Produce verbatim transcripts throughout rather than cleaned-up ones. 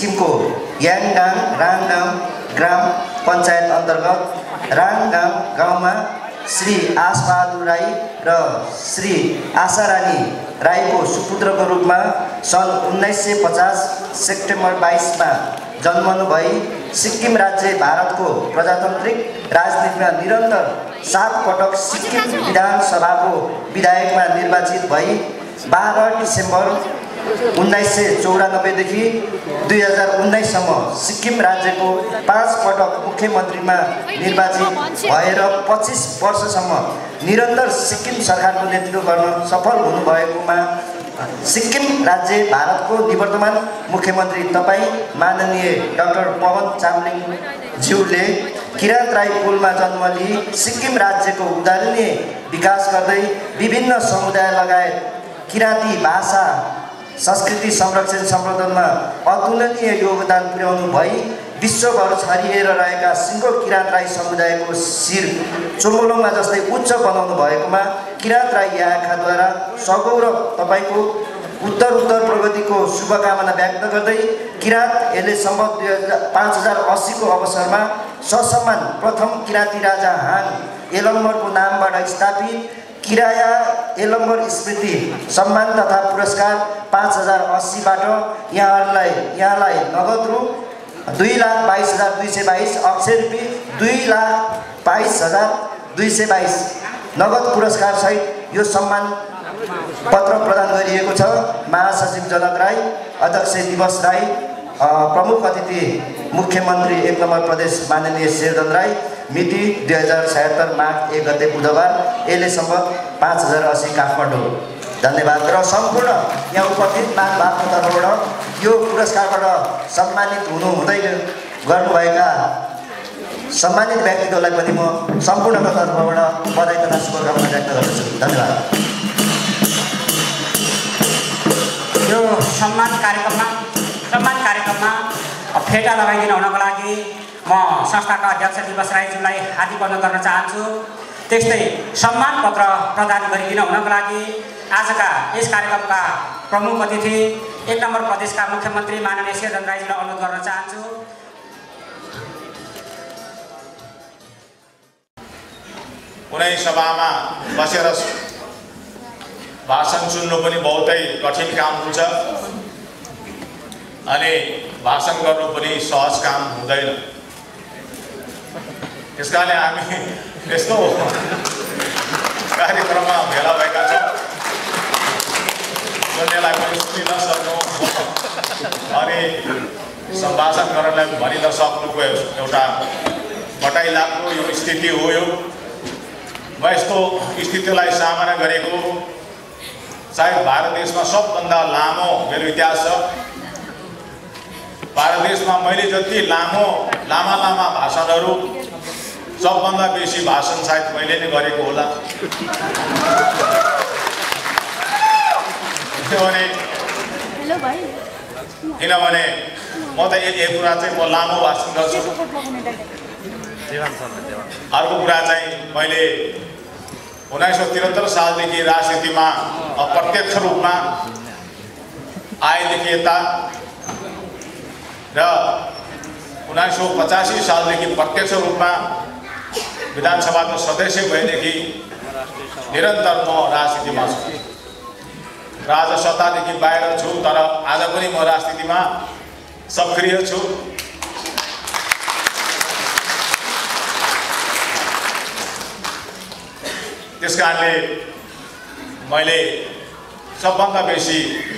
सिक्किमको याङगाङ राङगाङ ग्राम पञ्चायत अन्तर्गत राङगाङ गाउँमा श्री आशबहादुर राई र श्री आशारानी राईको सुपुत्रको रूपमा सन् उन्नाइस सय पचास सेप्टेम्बर बाइसमा जन्मनु भई सिक्किम राज्य भारतको प्रजातान्त्रिक राजनीतिमा निरन्तर सात पटक सिक्किम विधानसभाको विधायकमा निर्वाचित भई बाह्र डिसेम्बर उन्नाइस सय चौरानब्बेदेखि दुई हजार उन्नाइससम्म सिक्किम राज्यको पाँच पटक मुख्यमन्त्रीमा निर्वाचित भएर पच्चिस वर्षसम्म निरन्तर सिक्किम सरकारको नेतृत्व गर्न सफल हुनुभएकोमा सिक्किम राज्य भारतको निवर्तमान मुख्यमन्त्री तपाईँ माननीय डाक्टर पवन चामलिङज्यूले किराँत राई कुलमा जन्म लिई सिक्किम राज्यको उदाहरणीय विकास गर्दै विभिन्न समुदाय लगायत किराँती भाषा संस्कृति संरक्षण सम्वर्धनमा अतुलनीय योगदान पुर्याउनु भई विश्वभर छरिएर रहेका सिङ्गो किराँत राई समुदायको शिर चोमोलोङमा जस्तै उच्च बनाउनु भएकोमा किराँत राई याखाद्वारा सगौरव तपाईँको उत्तर उत्तर प्रगतिको शुभकामना व्यक्त गर्दै किराँत यसले सम्भव दुई हजार पाँच हजार अस्सीको अवसरमा ससम्मान प्रथम किराँती राजा हाङ यलम्बरको नामबाट स्थापित किराया यलम्बर स्मृति सम्मान तथा पुरस्कार पाँच हजार अस्सीबाट यहाँहरूलाई यहाँलाई नगद रु दुई लाख बाइस हजार दुई सय बाइस अक्षय रुपियाँ दुई लाख बाइस हजार दुई सय बाइस नगद पुरस्कार सहित यो सम्मान पत्र प्रदान गरिएको छ। महासचिव जनक राई, अध्यक्ष दिवस राई, प्रमुख अतिथि मुख्यमन्त्री एक नम्बर प्रदेश माननीय शेरधन राई, मिति दुई हजार छयत्तर माघ एक गते बुधबार, यसले सम्भव पाँच हजार अस्सी काठमाडौँ। धन्यवाद। र सम्पूर्ण यहाँ उपस्थित माघभागको तर्फबाट यो पुरस्कारबाट सम्मानित हुनु हुँदै गर्नुभएका सम्मानित व्यक्तित्वलाई पनि म सम्पूर्णको तर्फबाट बधाई तथा शुभकामना व्यक्त गर्दछु। धन्यवाद। यो सम्मान कार्यक्रममा सम्मान कार्यक्रममा फेटा लगाइदिन हुनको लागि म संस्थाका अध्यक्ष दिवस राईज्यूलाई हार्दिक अनुरोध गर्न चाहन्छु। त्यस्तै सम्मान पत्र प्रदान गरिदिन हुनको लागि आजका यस कार्यक्रमका प्रमुख अतिथि एक नम्बर प्रदेशका मुख्यमन्त्री माननीय शेरधन राईज्यूलाई अनुरोध गर्न चाहन्छु। कुनै सभामा बसेर भाषण सुन्नु पनि बहुतै कठिन काम हुन्छ अनि भाषण गर्नु पनि सहज काम हुँदैन। त्यसकारण हामी यस्तो कार्यक्रममा भेला भएका छौँ सुन्नेलाई पनि सुनि नसक्नु अनि सम्भाषण गर्नलाई भनि नसक्नुको एउटा बटाइ लाग्नु यो स्थिति हो। यो म यस्तो स्थितिलाई सामना गरेको सायद भारत देशमा सबभन्दा लामो मेरो इतिहास छ। भारत देशमा मैले जति लामो लामा लामा भाषणहरू सबभन्दा बेसी भाषण सायद मैले नै गरेको होला। किनभने किनभने म त एक कुरा चाहिँ म लामो भाषण गर्छु। अर्को कुरा चाहिँ मैले उन्नाइस सौ त्रिहत्तर सालदेखि राजनीतिमा अप्रत्यक्ष रूपमा आएदेखि यता र उन्नाइस सौ पचासी सालदेखि प्रत्यक्ष रूपमा विधानसभाको सदस्य भएदेखि निरन्तर म राजनीतिमा छु। राजसत्तादेखि बाहिर छु तर आज पनि म राजनीतिमा सक्रिय छु। त्यस कारणले मैले सबभन्दा बेसी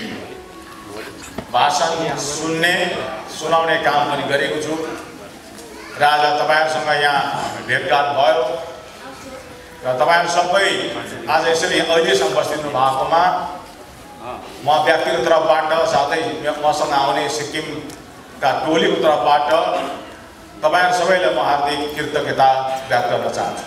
भाषण सुन्ने सुनाउने काम पनि गरेको छु। र आज तपाईँहरूसँग यहाँ भेटघाट भयो र तपाईँहरू सबै आज यसरी अहिलेसम्म बसिदिनु भएकोमा म व्यक्तिगत तर्फबाट साथै मसँग आउने सिक्किमका टोलीको तर्फबाट तपाईँहरू सबैलाई म हार्दिक कृतज्ञता व्यक्त गर्न चाहन्छु।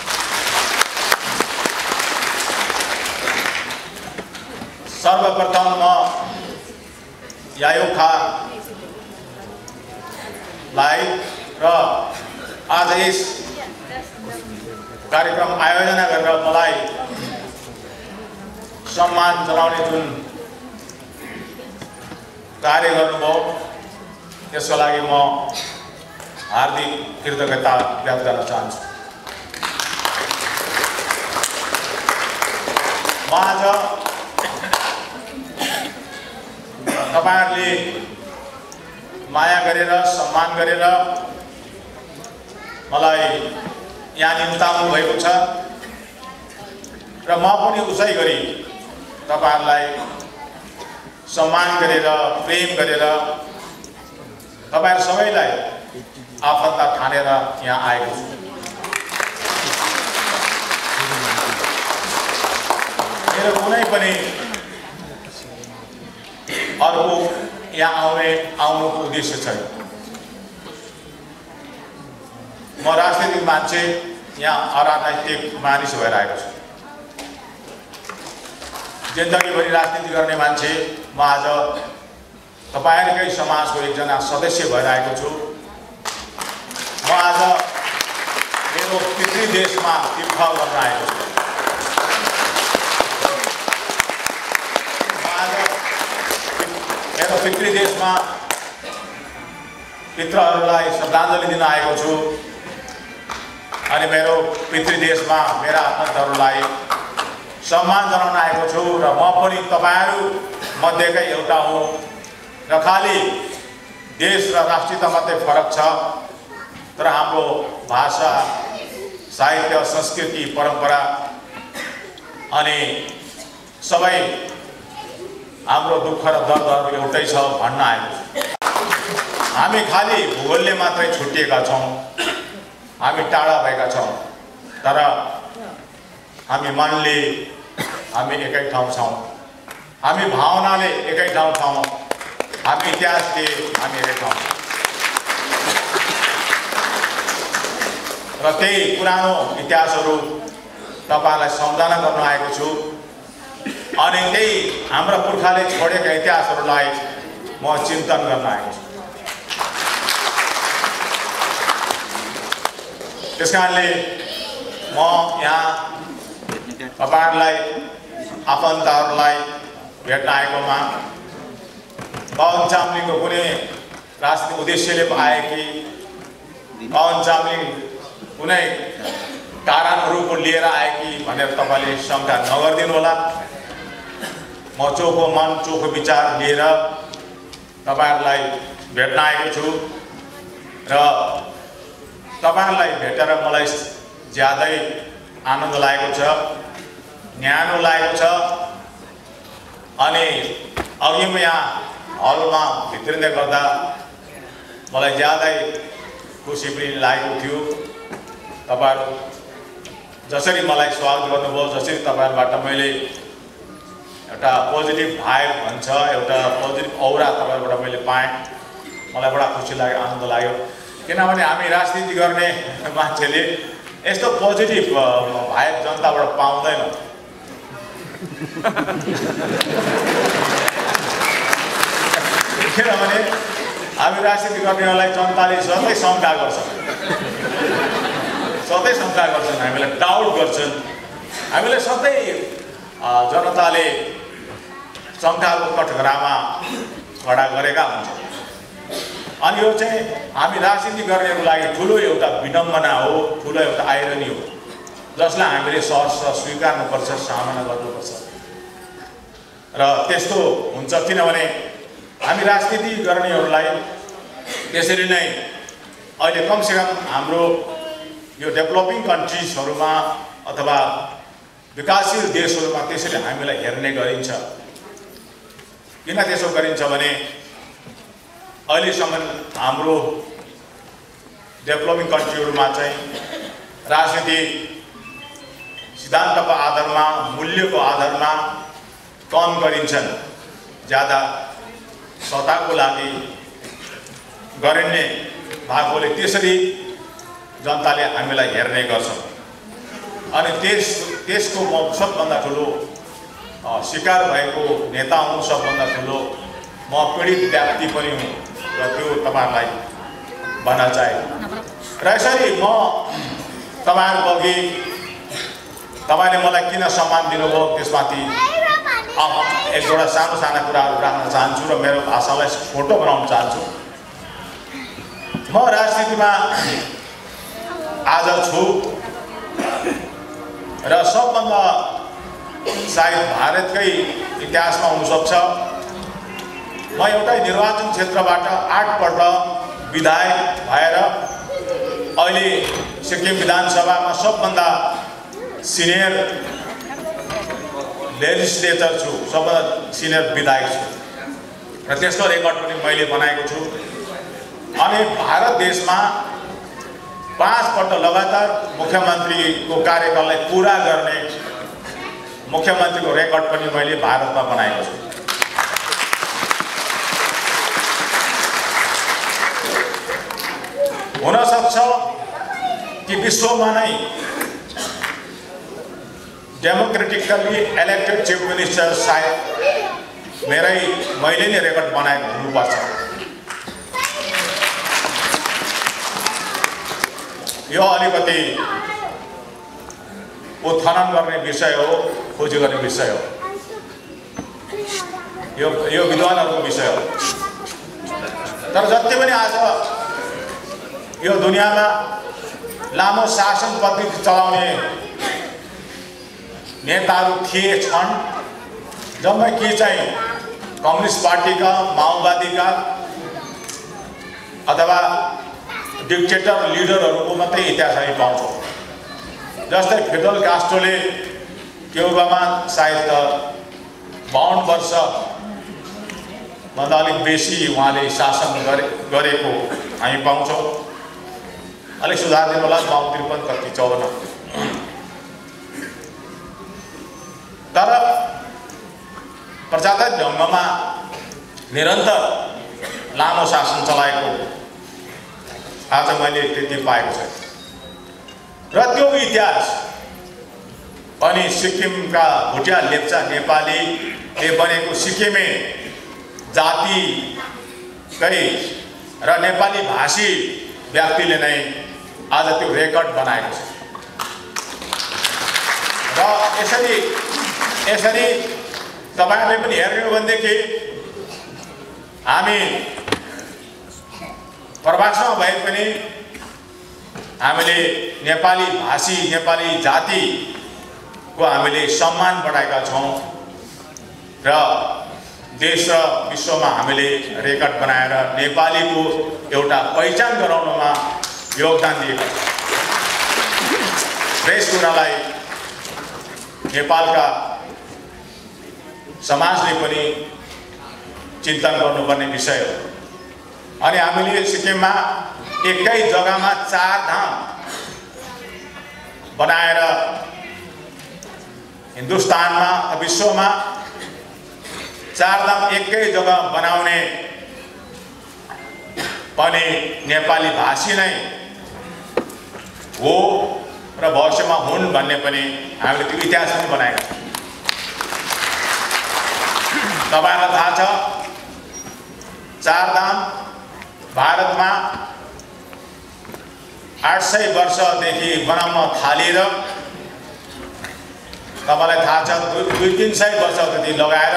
सर्वप्रथम म यायोखालाई र आज यस कार्यक्रम आयोजना गरेर मलाई सम्मान जनाउने जुन कार्य गर्नुभयो त्यसको लागि म हार्दिक कृतज्ञता व्यक्त गर्न चाहन्छु। म आज तपाईहरुले माया गरेर सम्मान गरेर मलाई यहाँ निम्ताउनु भएको छ र म पनि उसै गरी तपाईहरुलाई सम्मान गरेर प्रेम गरेर तपाईहरु सबैलाई आफन्त ठानेर यहाँ आएको छु। मेरो कुनै पनि अर्को यहाँ आउने आउनुको उद्देश्य छैन। म राजनीतिक मान्छे यहाँ अराजनैतिक मानिस भएर आएको छु। जिन्दगीभरि राजनीति गर्ने मान्छे म आज तपाईहरुकै समाजको एकजना सदस्य भएर आएको छु। म आज मेरो पितृ देशमा तीर्थ गर्न आएको छु। म आज मेरो पितृ देशमा पितृहरूलाई श्रद्धाञ्जली दिन आएको छु अनि मेरो पितृ देशमा मेरा आफन्तहरूलाई सम्मान जनाउन आएको छु र म पनि तपाईहरु मध्येकै एउटा हुँ र खाली देश र राष्ट्रियता मात्रै फरक छ तर हाम्रो भाषा साहित्य संस्कृति परम्परा अनि सबै हाम्रो दुःख र दर्दहरू एउटै छ भन्न आएको छु। हामी खाली भूगोलले मात्रै छुटिएका छौं, हामी टाढा भएका छौं तर हामी मनले हामी एकै ठाउँ छौं, हामी भावनाले एकै ठाउँ छौं, हामी इतिहासले हामी एकै ठाउँ छौं र त्यही पुरानो इतिहासहरू तपाईहरुलाई सम्झना गर्न आएको छु अनि त्यही हाम्रा पुर्खाले छोडेका इतिहासहरूलाई म चिन्तन गर्न आएको छु। त्यसकारणले म यहाँ तपाईहरुलाई आफन्तहरूलाई भेट्न आएकोमा पवन चामलिङको कुनै राजनीतिक उद्देश्यले आए कि पवन चामलिङ कुनै कारणहरूको लिएर आए कि भनेर तपाईले शंका नगरिदिनु होला। म चोखो मन चोखो विचार लिएर तपाईहरुलाई भेट्न आएको छु र तपाईहरुलाई भेटेर मलाई ज्यादै आनन्द लागेको छ, न्यानो लागेको छ अनि अघि म यहाँ हलमा भित्रिँदै गर्दा मलाई ज्यादै खुसी पनि लागेको थियो। तपाईहरु जसरी मलाई स्वागत गर्नुभयो, जसरी तपाईहरुबाट मैले एउटा पोजिटिभ भाइब भन्छ, एउटा पोजिटिभ औरा तपाईहरुबाट मैले पाएँ, मलाई बडा खुसी लाग्यो, आनन्द लाग्यो। किनभने हामी राजनीति गर्ने मान्छेले यस्तो पोजिटिभ भाइब जनताबाट पाउँदैन। किनभने हामी राजनीति गर्नेहरूलाई जनताले सधैँ शङ्का गर्छन्, सधैँ शङ्का गर्छन्, हामीलाई डाउट गर्छन्, हामीलाई सधैँ जनताले शङ्काको कठघरामा खडा गरेका हुन्छन्। अनि यो चाहिँ हामी राजनीति गर्नेको लागि ठुलो एउटा विडम्बना हो, ठुलो एउटा आइरनी हो जसलाई हामीले सहर्ष स्वीकार्नुपर्छ, सामना गर्नुपर्छ र त्यस्तो हुन्छ। किनभने हामी राजनीति गर्नेहरूलाई त्यसरी नै अहिले कमसेकम हाम्रो यो डेभलपिङ कन्ट्रिजहरुमा अथवा विकासशील देशहरुमा त्यसरी हामीलाई हेर्ने गरिन्छ। किन त्यसो गरिन्छ भने अहिलेसम्म हाम्रो डेभलपिङ कन्ट्रीहरुमा चाहिँ राजनीति सिद्धान्तको आधारमा, मूल्यको आधारमा कम गरिन्छन्, ज्यादा सत्ताको लागि गरिने भएकोले त्यसरी जनताले हामीलाई हेर्ने गर्छन्। अनि त्यस त्यसको म सबभन्दा ठुलो शिकार भएको नेता हुँ, सबभन्दा ठुलो म पीडित व्यक्ति पनि हुँ र त्यो तपाईहरुलाई भन्न चाहे। र यसरी म तपाईहरुको अघि तपाईले मलाई किन सम्मान दिनुभयो त्यसमाथि एक दुईवटा सानो सानो कुराहरू राख्न चाहन्छु र मेरो भाषालाई फोटो बनाउन चाहन्छु। म राजनीतिमा आज छु र सबभन्दा सायद भारतकै इतिहासमा हुनसक्छ म एउटै निर्वाचन क्षेत्रबाट आठपल्ट विधायक भएर अहिले सिक्किम विधानसभामा सबभन्दा सिनियर लेजिस्लेचर छु, सबभन्दा सिनियर विधायक छु र त्यसको रेकर्ड पनि मैले बनाएको छु। अनि भारत देशमा पाँचपल्ट लगातार मुख्यमन्त्रीको कार्यकाललाई पुरा गर्ने मुख्यमन्त्रीको रेकर्ड पनि मैले भारतमा बनाएको छु। हुन सक्छ कि विश्वमा नै डेमोक्रेटिकली इलेक्टेड चिफ मिनिस्टर सायद मेरै मैले नै रेकर्ड बनाएको हुनुपर्छ। यो अलिकति उत्खनन गर्ने विषय हो, खोजी गर्ने विषय हो, यो यो विद्वानहरूको विषय हो। तर जति पनि आज यो दुनियाँमा लामो शासन पद्धति चलाउने नेताहरू थिए छन्, जम्मै कि चाहिँ कम्युनिस्ट पार्टीका, माओवादीका अथवा डिक्टेटर लिडरहरूको मात्रै इतिहास हामी पाउँछौँ। जस्तै फिडल कास्ट्रोले क्युबामा सायद बाउन्न वर्ष भन्दा अलिक बेसी उहाँले शासन गरे गरेको हामी पाउँछौँ। अलिक सुधार दिनु होला, बाउन्न त्रिपन्न कति चौवन्न। तर प्रजातान्त्रिक ढङ्गमा निरन्तर लामो शासन चलाएको आज मैले त्यति पाएको छैन र त्यो इतिहास अनि सिक्किमका भुटिया लेप्चा नेपालीले बनेको सिक्किमे जातिकै र नेपाली भाषी व्यक्तिले नै आज त्यो रेकर्ड बनाएको छ। र यसरी यसरी तपाईहरुले पनि हेर्नु भनेदेखि हामी प्रवासमा भए पनि हामीले नेपाली भाषी नेपाली जातिको हामीले सम्मान बढाएका छौं र देश र विश्वमा हामीले रेकर्ड बनाएर नेपालीको एउटा पहिचान गराउनमा योगदान दिएका छौं। यस कुरालाई नेपालका समाजले पनि चिन्तन गर्नुपर्ने विषय हो। अनि हामीले सिक्किममा एकै जग्गामा चार धाम बनाएर हिन्दुस्तानमा विश्वमा चार धाम एकै जग्गा बनाउने पनि नेपाली भाषी नै हो र भविष्यमा हुन् भन्ने पनि हामीले त्यो इतिहास पनि बनाएका छौँ। तपाईहरुलाई थाहा छ चार धाम भारतमा आठ सय वर्षदेखि बनाउन थालेर तपाईलाई थाहा छ दुई तीन सय वर्ष जति लगाएर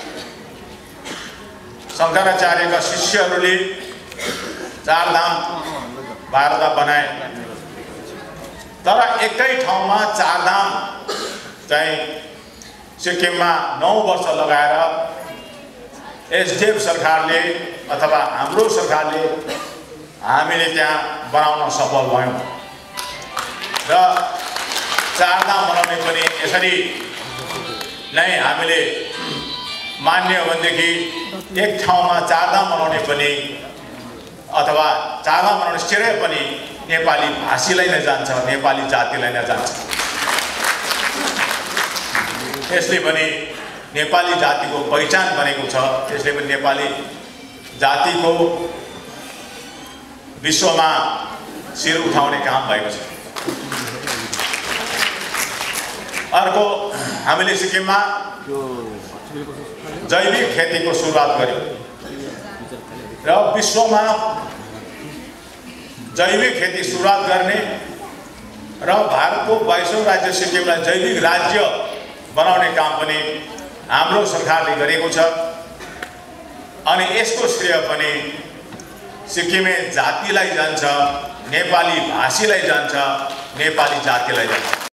शंकराचार्यका शिष्यहरूले चार धाम भारतमा बनाए। तर एकै ठाउँमा चार धाम चाहिँ सिक्किममा नौ वर्ष लगाएर एसडीएफ सरकारले अथवा हाम्रो सरकारले हामीले त्यहाँ बनाउन सफल भयौं र चार धाम बनाउने पनि यसरी नै हामीले मान्य हो भनेदेखि एक ठाउँमा चार धाम बनाउने पनि अथवा चार धाम बनाउने श्रेय पनि नेपाली भाषीलाई नै जान्छ, नेपाली जातिलाई नै जान्छ। यसले पनि नेपाली जातिको पहिचान बनेको छ। त्यसले पनि नेपाली जातिको विश्वमा शिर उठाउने काम भएको छ। अर्को हामीले सिक्किममा जैविक खेतीको सुरुवात गर्यौं र विश्वमा जैविक खेती सुरुवात गर्ने र भारतको बाइसौं राज्य सिक्किमलाई जैविक राज्य बनाउने काम पनि हाम्रो सरकारले गरेको छ। अनि यसको श्रेय पनि सिक्किमे जातिलाई जान्छ, नेपाली भाषीलाई जान्छ, नेपाली जातिलाई जान्छ।